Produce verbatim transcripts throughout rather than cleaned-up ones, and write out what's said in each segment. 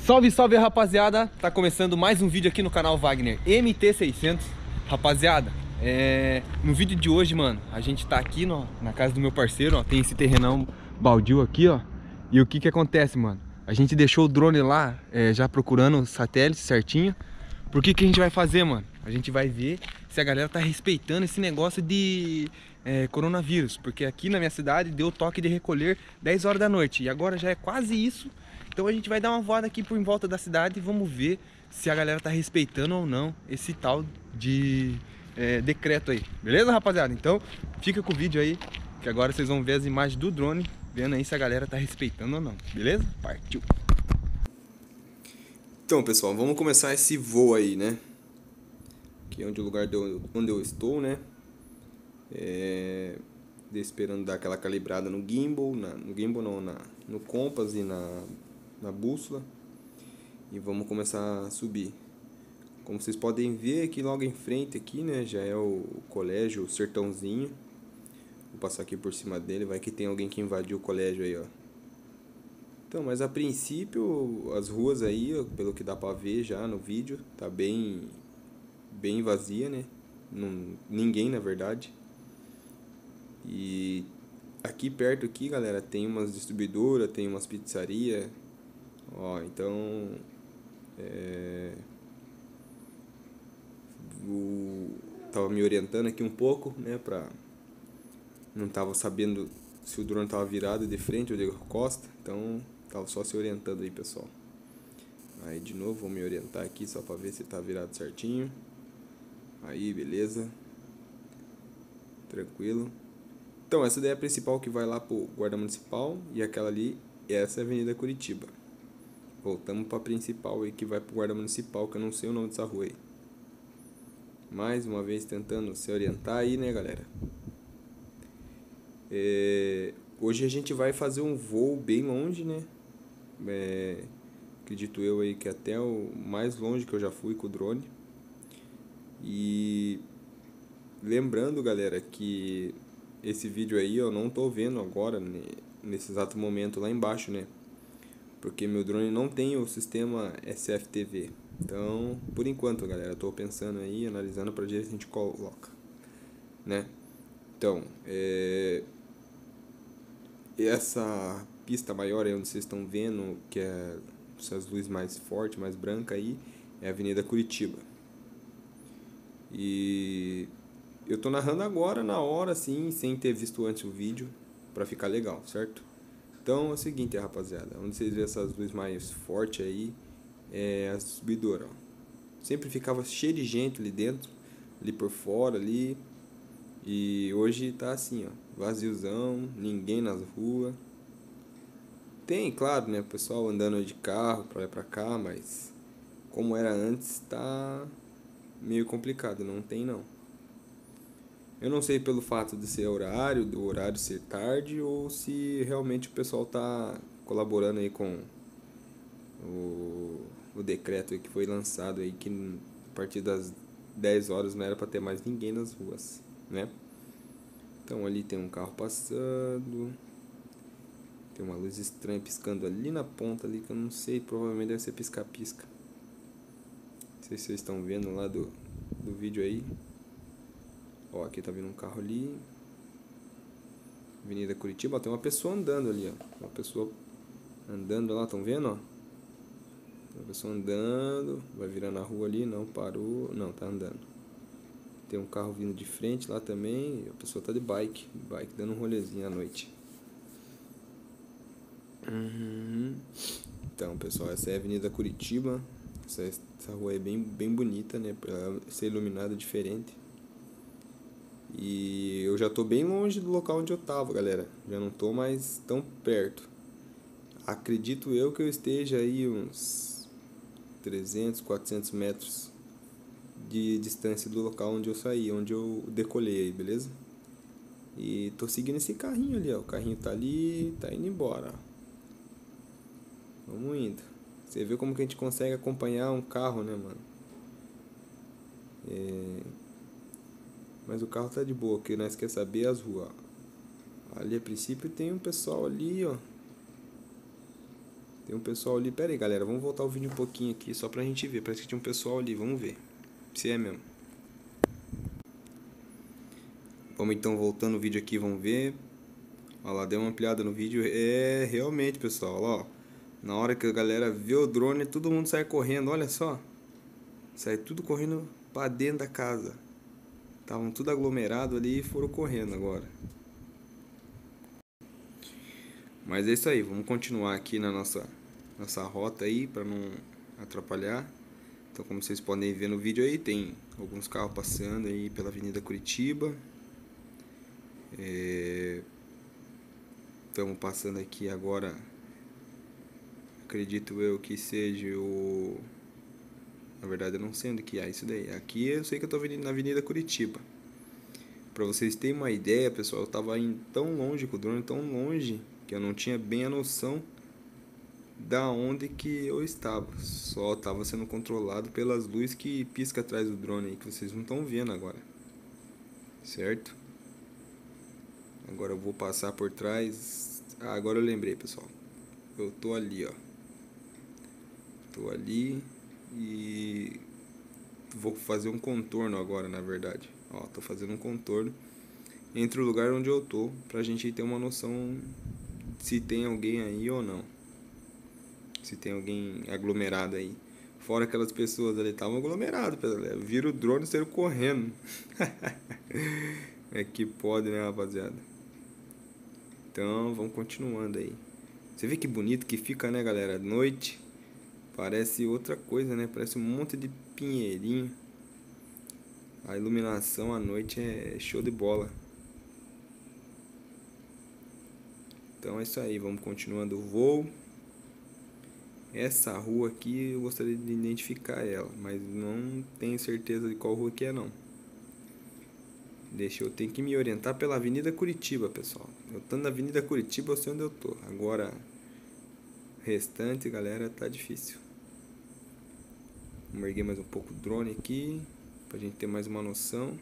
Salve, salve, rapaziada! Tá começando mais um vídeo aqui no canal Wagner M T seiscentos. Rapaziada, é... no vídeo de hoje, mano, a gente tá aqui no... na casa do meu parceiro, ó. Tem esse terrenão baldio aqui, ó. E o que que acontece, mano? A gente deixou o drone lá, é, já procurando o satélite certinho. Por que que a gente vai fazer, mano? A gente vai ver se a galera tá respeitando esse negócio de é, coronavírus. Porque aqui na minha cidade deu toque de recolher dez horas da noite. E agora já é quase isso. Então a gente vai dar uma voada aqui por em volta da cidade e vamos ver se a galera tá respeitando ou não esse tal de é, decreto aí. Beleza, rapaziada? Então fica com o vídeo aí, que agora vocês vão ver as imagens do drone, vendo aí se a galera tá respeitando ou não. Beleza? Partiu! Então, pessoal, vamos começar esse voo aí, né? Aqui é onde o lugar de onde eu estou, né? É... Esperando dar aquela calibrada no gimbal, na, no gimbal não, na, no compass e na na bússola, e vamos começar a subir. Como vocês podem ver aqui logo em frente aqui, né, já é o colégio, o Sertãozinho. Vou passar aqui por cima dele, vai que tem alguém que invadiu o colégio aí, ó. Então, mas a princípio as ruas aí, ó, pelo que dá pra ver já no vídeo, tá bem bem vazia, né? Não, ninguém, na verdade. E aqui perto aqui, galera, tem umas distribuidoras, tem umas pizzarias. Ó, então é, o, tava me orientando aqui um pouco, né, pra, não tava sabendo se o drone tava virado de frente ou de costa, então tava só se orientando aí, pessoal. Aí de novo vou me orientar aqui só pra ver se tá virado certinho. Aí, beleza, tranquilo. Então essa daí é a principal que vai lá pro Guarda Municipal, e aquela ali, essa é a Avenida Curitiba. Voltamos para a principal aí, que vai para o Guarda Municipal, que eu não sei o nome dessa rua aí. Mais uma vez tentando se orientar aí, né, galera? É... Hoje a gente vai fazer um voo bem longe, né? É... Acredito eu aí que até o mais longe que eu já fui com o drone. E lembrando, galera, que esse vídeo aí eu não tô vendo agora, né, nesse exato momento lá embaixo, né? Porque meu drone não tem o sistema S F T V. Então, por enquanto, galera, eu tô pensando aí, analisando para ver se a gente coloca, né? Então, é... essa pista maior aí onde vocês estão vendo, que é essas luzes mais fortes, mais brancas aí, é a Avenida Curitiba. E eu tô narrando agora, na hora, assim, sem ter visto antes o vídeo, para ficar legal, certo? Então é o seguinte, rapaziada, onde vocês vêem essas luzes mais fortes aí, é a subidora, ó. Sempre ficava cheio de gente ali dentro, ali por fora, ali. E hoje tá assim, ó, vaziozão, ninguém nas ruas. Tem, claro, né, o pessoal andando de carro pra lá e pra cá, mas como era antes, tá meio complicado, não tem não. Eu não sei pelo fato de ser horário, do horário ser tarde, ou se realmente o pessoal tá colaborando aí com o, o decreto aí que foi lançado aí, que a partir das dez horas não era para ter mais ninguém nas ruas, né? Então ali tem um carro passando, tem uma luz estranha piscando ali na ponta ali, que eu não sei, provavelmente deve ser pisca-pisca. Não sei se vocês estão vendo lá do, do vídeo aí. Ó, aqui tá vindo um carro ali. Avenida Curitiba, ó, tem uma pessoa andando ali, ó. Uma pessoa andando lá, estão vendo, ó? Tem uma pessoa andando, vai virando a rua ali, não parou, não, tá andando. Tem um carro vindo de frente lá também, e a pessoa tá de bike, bike dando um rolezinho à noite. Uhum. Então, pessoal, essa é a Avenida Curitiba. Essa, essa rua é bem, bem bonita, né? Pra ser iluminada diferente. E eu já tô bem longe do local onde eu tava, galera. Já não tô mais tão perto. Acredito eu que eu esteja aí uns trezentos, quatrocentos metros de distância do local onde eu saí, onde eu decolei aí, beleza? E tô seguindo esse carrinho ali, ó. O carrinho tá ali, tá indo embora, ó. Vamos indo. Você vê como que a gente consegue acompanhar um carro, né, mano? É... Mas o carro tá de boa, o que nós quer saber é as ruas. Ali a princípio tem um pessoal ali, ó. Tem um pessoal ali. Pera aí, galera. Vamos voltar o vídeo um pouquinho aqui só pra gente ver. Parece que tinha um pessoal ali. Vamos ver se é mesmo. Vamos então voltando o vídeo aqui. Vamos ver. Olha lá, deu uma ampliada no vídeo. É, realmente, pessoal. Ó, na hora que a galera vê o drone, todo mundo sai correndo. Olha só. Sai tudo correndo pra dentro da casa. Estavam tudo aglomerado ali e foram correndo agora. Mas é isso aí, vamos continuar aqui na nossa, nossa rota aí, para não atrapalhar. Então, como vocês podem ver no vídeo aí, tem alguns carros passando aí pela Avenida Curitiba. Estamos é, passando aqui agora, acredito eu que seja o... Na verdade eu não sei onde que é isso daí. Aqui eu sei que eu estou na Avenida Curitiba. Para vocês terem uma ideia, pessoal, eu estava indo tão longe com o drone, tão longe, que eu não tinha bem a noção da onde que eu estava. Só estava sendo controlado pelas luzes que pisca atrás do drone aí, que vocês não estão vendo agora. Certo? Agora eu vou passar por trás. Ah, agora eu lembrei, pessoal. Eu tô ali, ó. Tô ali e vou fazer um contorno agora, na verdade. Ó, tô fazendo um contorno entre o lugar onde eu tô, pra gente ter uma noção se tem alguém aí ou não. Se tem alguém aglomerado aí. Fora aquelas pessoas ali, estavam aglomeradas, viram o drone e saíram correndo. É que pode, né, rapaziada? Então, vamos continuando aí. Você vê que bonito que fica, né, galera? Noite. Parece outra coisa, né? Parece um monte de pinheirinho. A iluminação à noite é show de bola. Então é isso aí, vamos continuando o voo. Essa rua aqui eu gostaria de identificar ela, mas não tenho certeza de qual rua que é não. Deixa eu ter que me orientar pela Avenida Curitiba, pessoal. Eu tô na Avenida Curitiba, eu sei onde eu tô. Agora, restante, galera, tá difícil. Vou erguer mais um pouco o drone aqui, pra gente ter mais uma noção.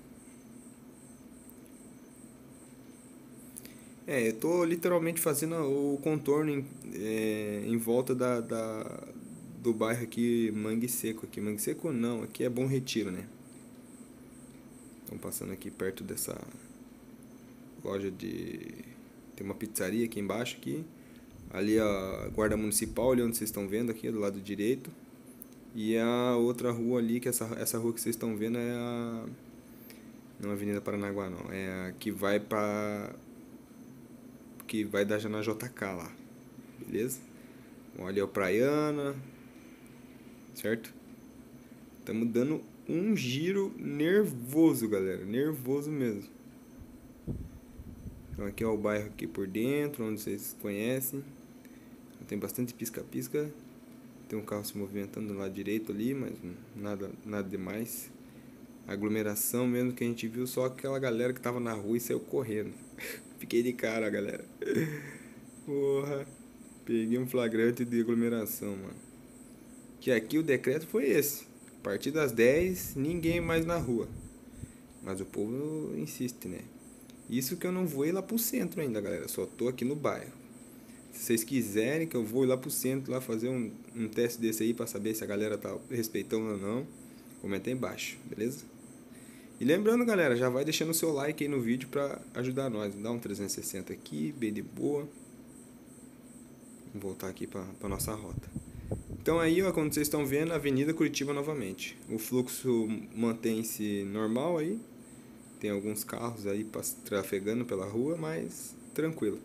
É, eu tô literalmente fazendo o contorno em, é, em volta da, da, do bairro aqui, Mangue Seco. Aqui, Mangue Seco não, aqui é Bom Retiro, né? Estamos passando aqui perto dessa loja de... Tem uma pizzaria aqui embaixo, aqui. Ali a guarda municipal, ali onde vocês estão vendo aqui, do lado direito. E a outra rua ali, que essa, essa rua que vocês estão vendo é a... Não é a Avenida Paranaguá, não. É a que vai pra... Que vai dar já na J K lá. Beleza? Bom, ali é o Praiana. Certo? Estamos dando um giro nervoso, galera. Nervoso mesmo. Então aqui é o bairro aqui por dentro, onde vocês conhecem. Tem bastante pisca-pisca. Tem um carro se movimentando do lado direito ali, mas nada, nada demais. A aglomeração mesmo que a gente viu, só aquela galera que tava na rua e saiu correndo. Fiquei de cara, galera. Porra. Peguei um flagrante de aglomeração, mano. Que aqui o decreto foi esse. A partir das dez, ninguém mais na rua. Mas o povo insiste, né? Isso que eu não vou ir lá pro centro ainda, galera. Só tô aqui no bairro. Se vocês quiserem que eu vou ir lá pro centro lá fazer um, um teste desse aí pra saber se a galera tá respeitando ou não, comenta aí embaixo, beleza? E lembrando, galera, já vai deixando o seu like aí no vídeo pra ajudar nós. Dá um trezentos e sessenta aqui, bem de boa. Vamos voltar aqui pra, pra nossa rota. Então aí, ó, como vocês estão vendo, a Avenida Curitiba novamente. O fluxo mantém-se normal aí. Tem alguns carros aí trafegando pela rua, mas tranquilo.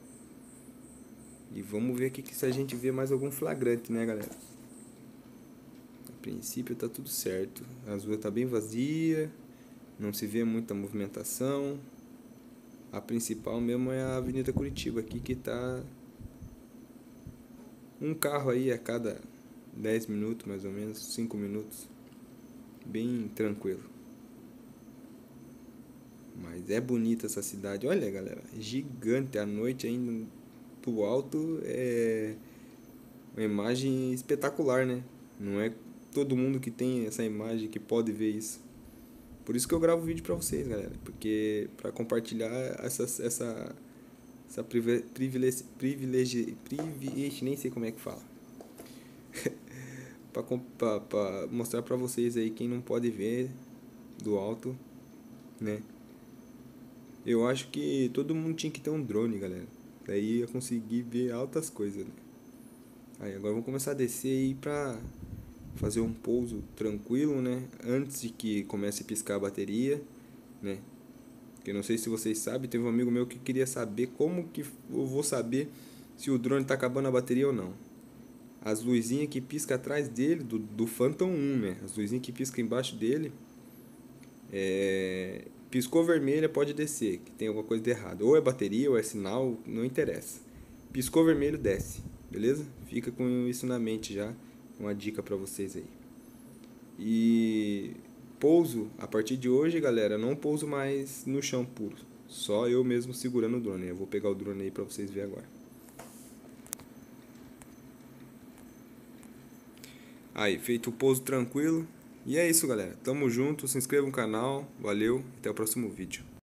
E vamos ver aqui se a gente vê mais algum flagrante, né, galera? A princípio tá tudo certo. A rua tá bem vazia, não se vê muita movimentação. A principal mesmo é a Avenida Curitiba aqui, que tá um carro aí a cada dez minutos, mais ou menos, cinco minutos. Bem tranquilo. Mas é bonita essa cidade. Olha, galera, gigante. À noite ainda do alto é uma imagem espetacular, né? Não é todo mundo que tem essa imagem que pode ver isso. Por isso que eu gravo vídeo pra vocês, galera. Porque pra compartilhar essa, essa, essa privilegi, privilegi, privilegi, privilegi nem sei como é que fala. Para mostrar para vocês aí quem não pode ver do alto, né? Eu acho que todo mundo tinha que ter um drone, galera. Daí ia conseguir ver altas coisas, né? Aí agora vamos começar a descer aí pra fazer um pouso tranquilo, né? Antes de que comece a piscar a bateria, né? Porque não sei se vocês sabem, teve um amigo meu que queria saber como que eu vou saber se o drone tá acabando a bateria ou não. As luzinhas que piscam atrás dele, do, do Phantom um, né? As luzinhas que piscam embaixo dele, é... piscou vermelha, pode descer, que tem alguma coisa de errado. Ou é bateria, ou é sinal, não interessa. Piscou vermelho, desce, beleza? Fica com isso na mente já, uma dica pra vocês aí. E pouso, a partir de hoje, galera, não pouso mais no chão puro. Só eu mesmo segurando o drone. Eu vou pegar o drone aí pra vocês verem agora. Aí, feito o pouso tranquilo. E é isso, galera. Tamo junto, se inscreva no canal. Valeu, até o próximo vídeo.